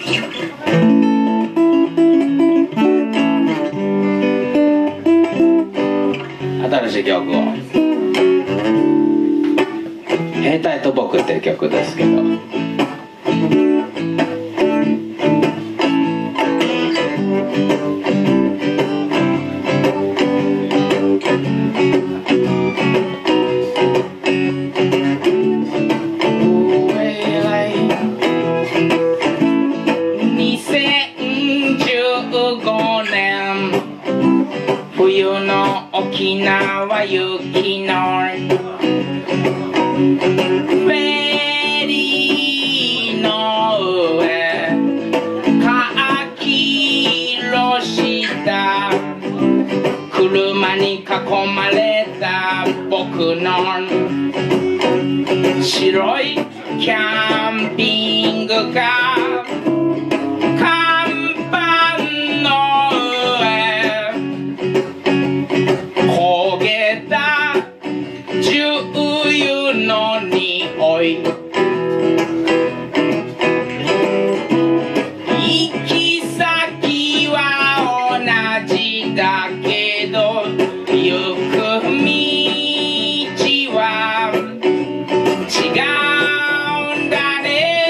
新しい曲を「兵隊と僕」っていう曲ですけど。 冬の沖縄雪のフェリーの上かきろした車に囲まれた僕の白いキャンピングカー行き先は同じだけど行く道は違うんだ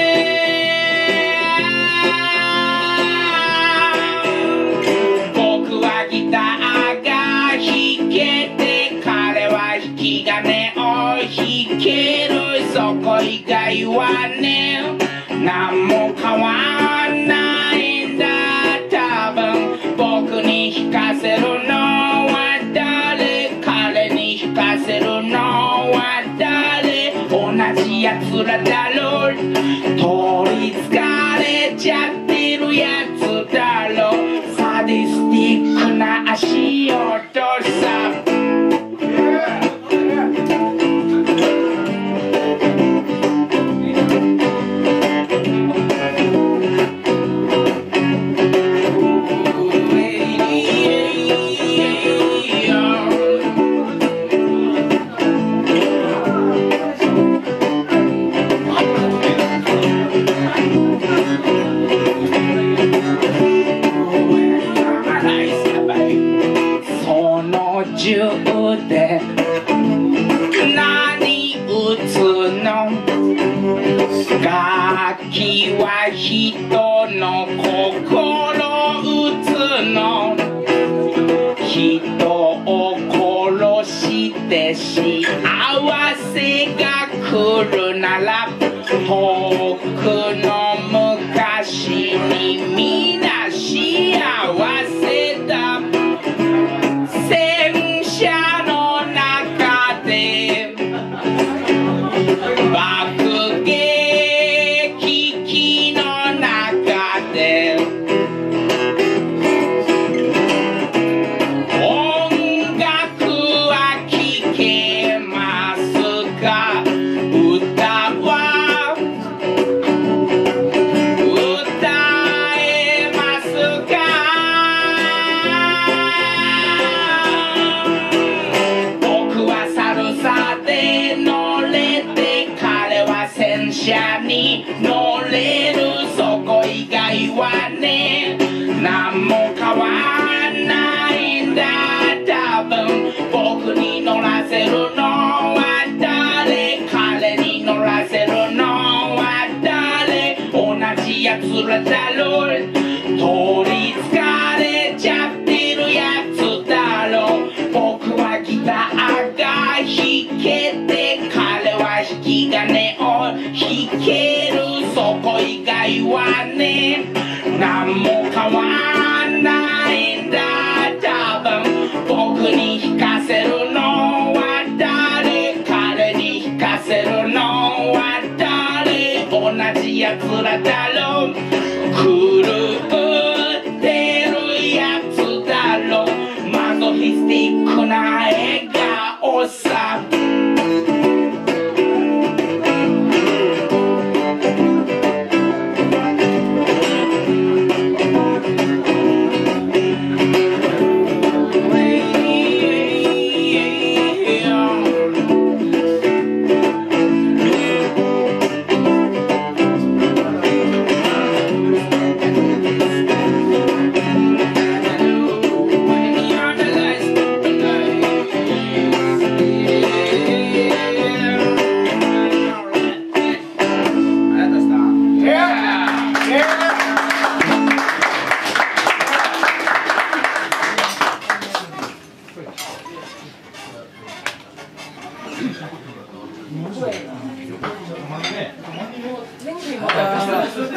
ね。僕はギターが弾けて彼は弾き金を弾ける。そこ以外はね何も変わんないんだ。多分僕に弾かせるのは誰、彼に弾かせるのは誰、同じやつらだろう、取りつかれちゃってるやつだろう、サディスティックな足音さ。銃で何撃つの、楽器は人の心撃つの、人を殺して幸せが来るなら遠くの昔に皆幸せだ。戦車の中で爆撃機の中で音楽は聴けますか、歌は歌えますか。戦車に乗れる、そこ以外はね何も変わんないんだ。多分僕に乗らせるのは誰、彼に乗らせるのは誰、同じやつらだろう、取りつかれちゃってるやつだろう。僕はギターが弾けて彼は弾き金を弾ける、そこ以外はね何も変わんないんだ。多分僕に弾かせるのは誰、彼に弾かせるのは誰、同じやつらだろう、狂ってるやつだろう、マゾヒスティックな笑顔さ。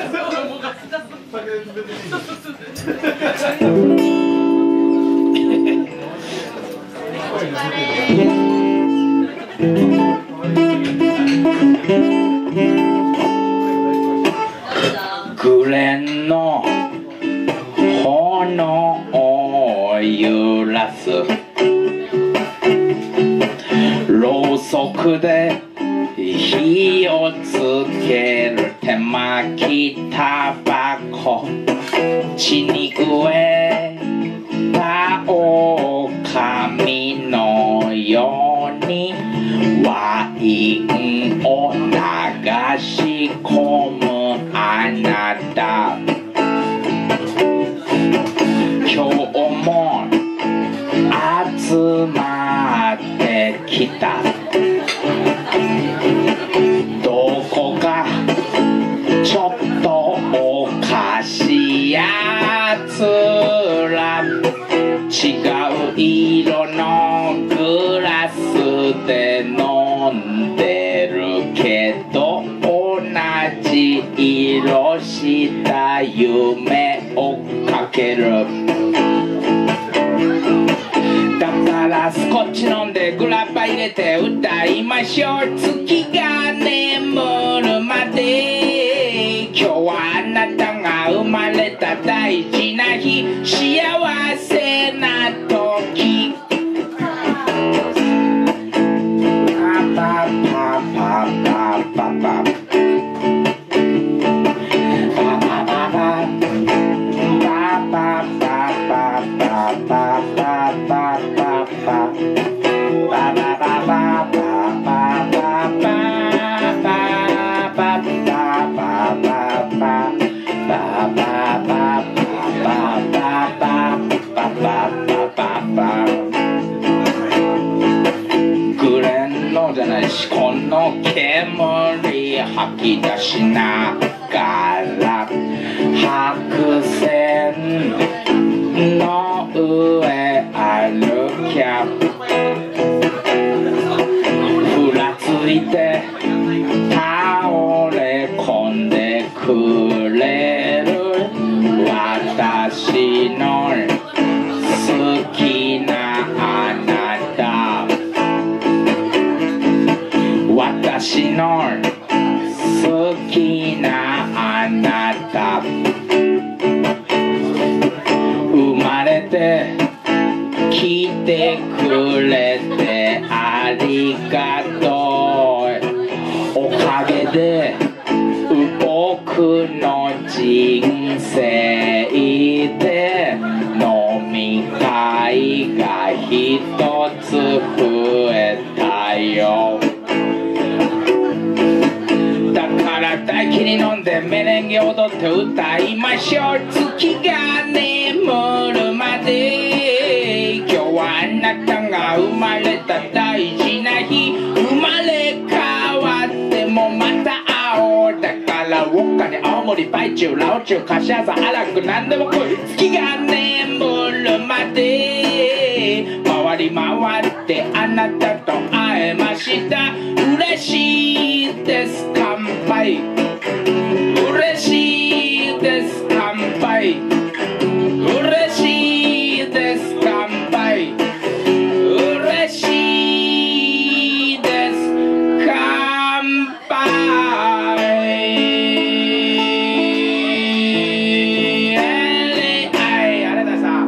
グレンの炎を揺らすろうそくで火をつける手巻きタバコ血に飢えた狼のようにワインを流し込むあなた今日も集まってきたどこかちょっとおかしいやつら違う色のグラスで飲んでるけど同じ色した夢をかけるだからスコッチ飲んでグラッパ入れて歌いましょう月が眠るまで今日はあなたが生まれた大事な日幸せな時パパパパパパパグレンのじゃないしこの煙吐き出しながら白線の上歩きゃふらついて倒れ込んでくれる私の好きなあなた私の好きなあなた生まれて来てくれてありがとうおかげで僕の人生で飲み会が一つ増えたよだから大気に飲んでメレンゲ踊って歌いましょう月が眠るまで今日はあなたが生まれた大事な日生まれ変わってもまた会おうだからウォッカに青森パイチュウラオチュウカシャザ荒く何でも来い月が眠るまで回り回ってあなたと会えました嬉しいです乾杯嬉しいです乾杯嬉しいです乾杯嬉しいです乾杯あれださ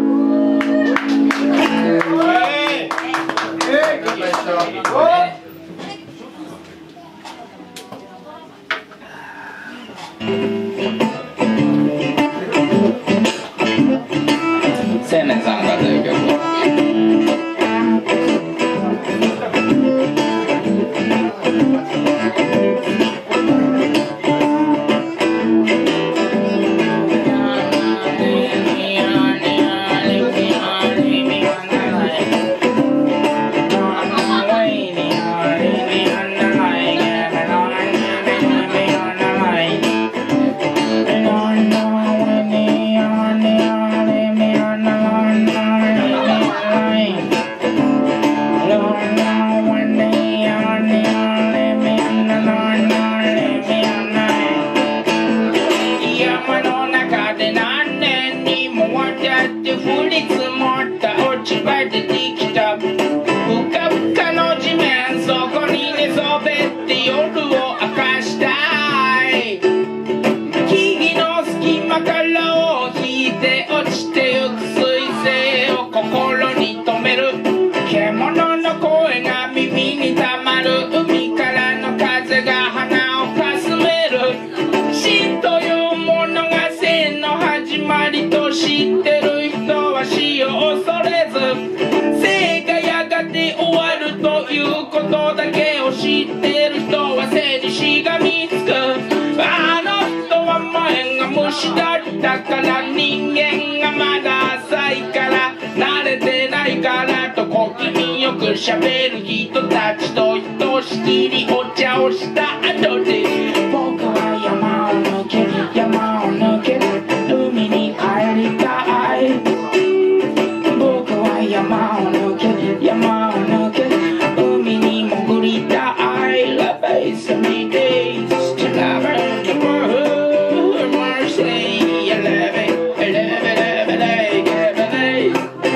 ってる人は背にしがみつく。あの人は前が虫だったから、人間がまだ浅いから慣れてないからと小気味よく喋る人たちとひとしきりお茶をした後で、僕は山を抜け山を抜け海に帰りたい。僕は山を抜け山を抜け海に潜りたい。Love is every day to love the world. Mercy, I love it, I love it every day, every day.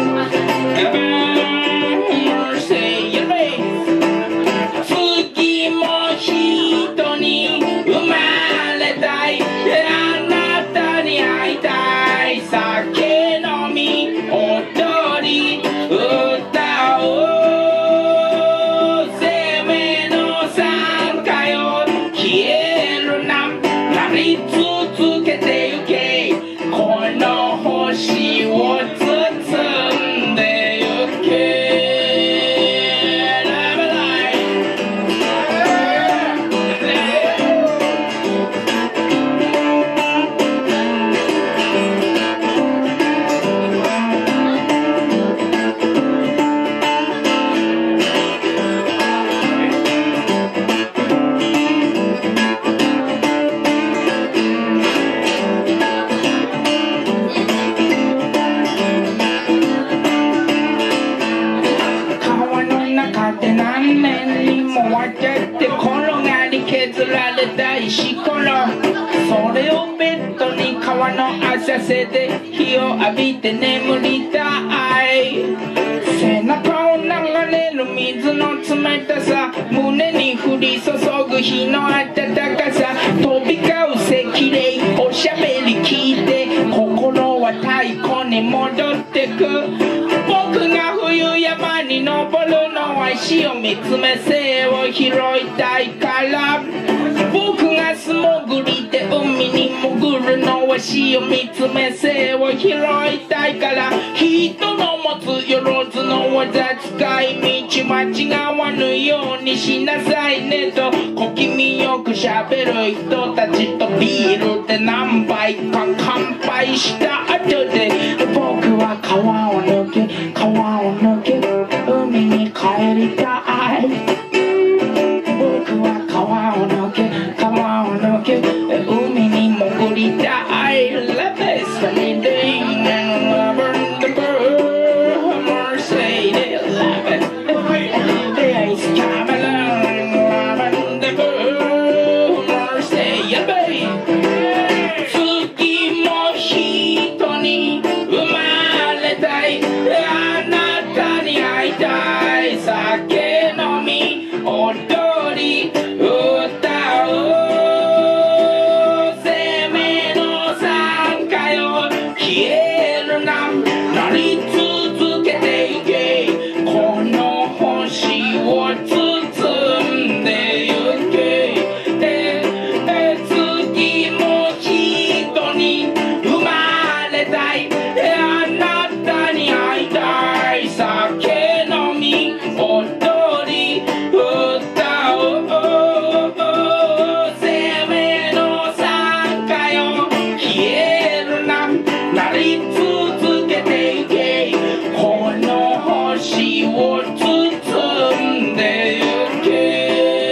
Mercy, I love it. 次も人に生まれたい。あなたに会いたい。酒飲み踊り歌おう。生命の参加よ消えるな。なり続けてゆけ。この星を包んでゆけ。川の中で何年にもわたって転がり削られた石ころ、それをベッドに川の浅瀬で火を浴びて眠りたい。背中を流れる水の冷たさ、胸に降り注ぐ日の暖かさ、飛び交う赤霊おしゃべり聞いて心は太鼓に戻ってく。僕が冬山に登るのは石を見つめ生を拾いたいから。僕が素潜りで海に潜るのは死を見つめ生を拾いたいから。人の持つよろずの技使い道間違わぬようにしなさいねと小気味よくしゃべる人たちとビールで何杯か乾杯した後で、僕は川を抜け川を抜け海に帰りたい。僕は川を抜け川を抜け海に潜りたい。 Love is every day and love the world. Mercy, they love it. Days come along, love the world. Mercy, yeah, baby. 次も人に生まれたい。あなたに会いたい。酒飲み踊り歌おう。生命の参加よ消えるな。なり続けてゆけ。この星を包んでゆけ。次も人に生まれたい。あなたに会いたい。酒飲み踊り歌おう。生命の参加よ消えるな。なり続けてゆけ。この星を包んでゆけ。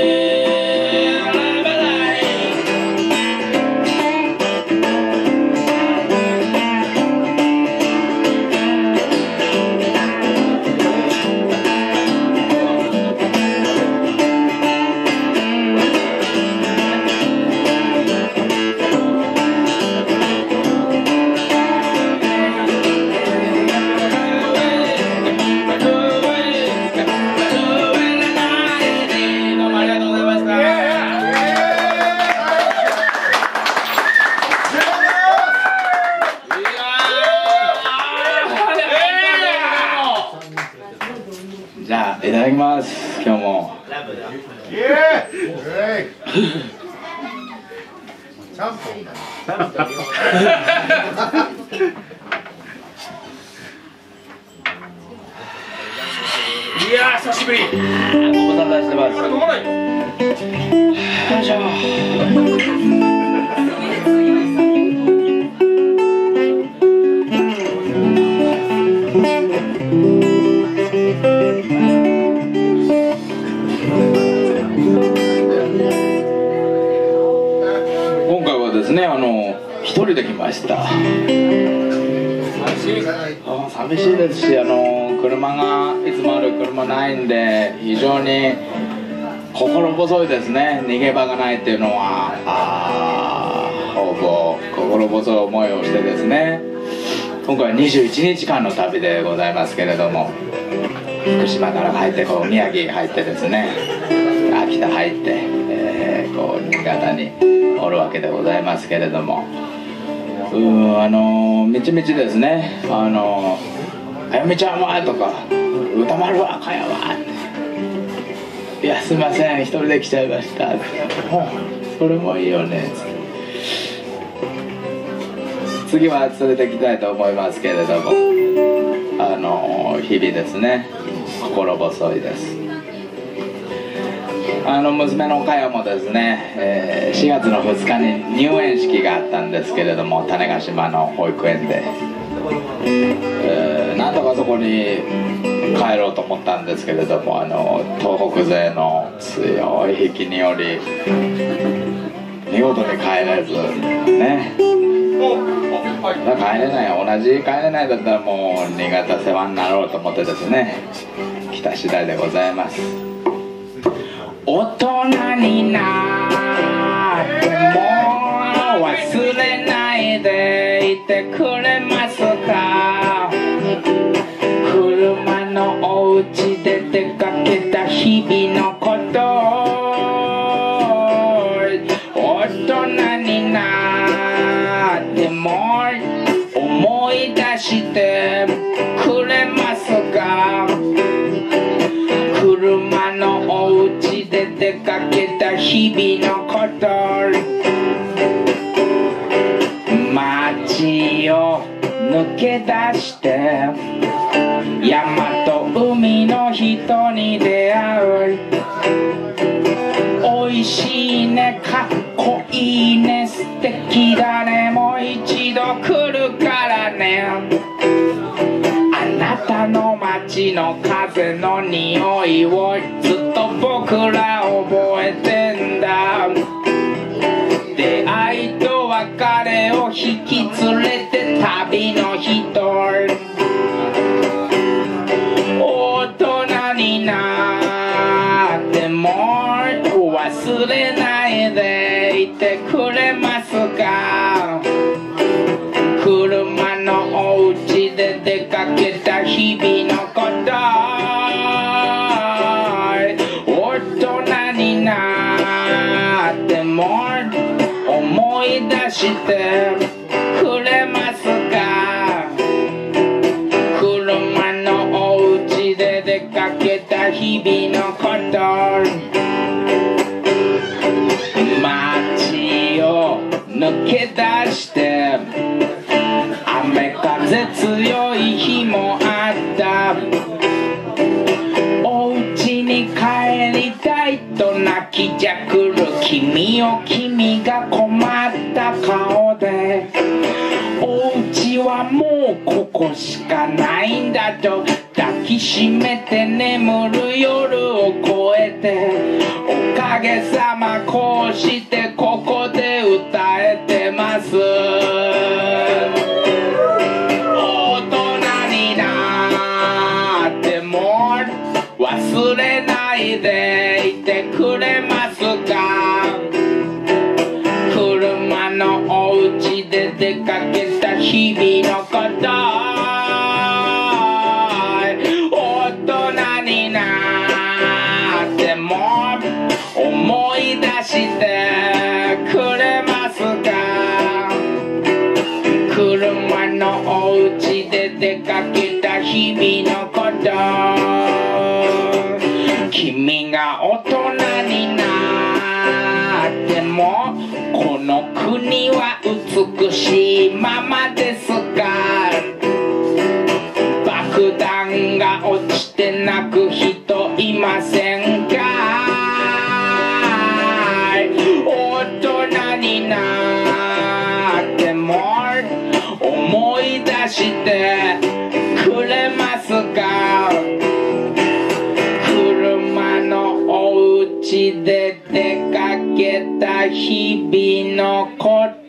どうもありがとうございました。じゃあいただきます。今日もちゃんぽんだ。 いやー久しぶり。 ご無沙汰してます。 飲まないの？ よいしょ。今回はですね、一人で来ました。寂しいですし、車がいつもある車ないんで非常に心細いですね。逃げ場がないっていうのはほぼ心細い思いをしてですね、今回は21日間の旅でございますけれども、福島から帰って宮城入ってですね、秋田入って、新潟におるわけでございますけれども、みちみちですね。あやめちゃんはとか、歌丸はかやはって、いやすいません一人で来ちゃいました、それもいいよね。次は連れてきたいと思いますけれども、日々ですね、心細いです。娘のかやもですね、4月の2日に入園式があったんですけれども、種子島の保育園で、なんとかそこに帰ろうと思ったんですけれども、東北勢の強い引きにより見事に帰れずね。帰れない、同じ帰れないだったらもう新潟世話になろうと思ってですね、来た次第でございます。大人になっても忘れないでいてくれますか。車のお家で出かけた日々のこと大人になっても思い出してくれますか。車のお家で出かけた日々のこと街を抜け出して山と海の人に出会う。おいしいね、かっこいいね、素敵だね、もう一度来るからね。あなたの街の風の匂いをずっと僕ら覚えてんだ。出会いと別れを引き連れて旅の人、大人になっても忘れないでいてくれますか。車のお家で出かけた日々のこと大人になっても思い出してくれますか。車のお家で出かけた日々のこと街を抜け出して雨風強い日もあった。お家に帰りたいと泣きじゃくる君が困った顔で、お家はもうここしかないんだと抱きしめて眠る夜を越えて、おかげさまこうしてここで歌えてます。大人になっても忘れないでいてくれますか。車のお家で出かけた日々のこと大人になっても思い出してくれますか。車のお家で出かけた日々のこと君が大人になってもこの国は美しいままですか。爆弾が落ちて泣く人いませんか。 になっても思い出してくれますか？車のお家で出かけた日々のこと